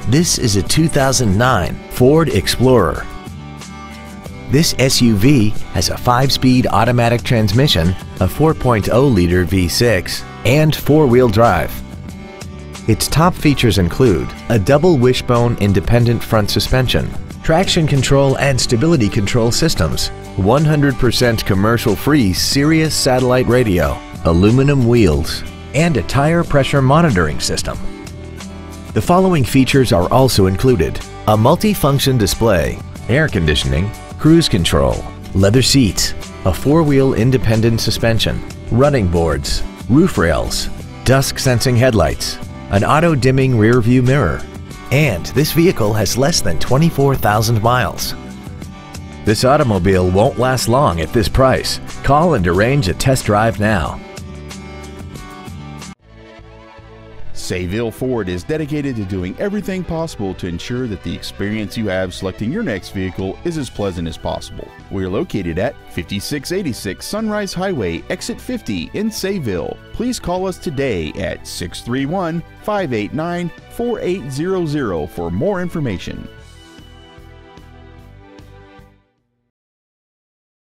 This is a 2009 Ford Explorer. This SUV has a 5-speed automatic transmission, a 4.0-liter V6, and 4-wheel drive. Its top features include a double wishbone independent front suspension, traction control and stability control systems, 100% commercial-free Sirius satellite radio, aluminum wheels, and a tire pressure monitoring system. The following features are also included: a multi-function display, air conditioning, cruise control, leather seats, a 4-wheel independent suspension, running boards, roof rails, dusk sensing headlights, an auto-dimming rear-view mirror, and this vehicle has less than 24,000 miles. This automobile won't last long at this price. Call and arrange a test drive now. Sayville Ford is dedicated to doing everything possible to ensure that the experience you have selecting your next vehicle is as pleasant as possible. We are located at 5686 Sunrise Highway, Exit 50 in Sayville. Please call us today at 631-589-4800 for more information.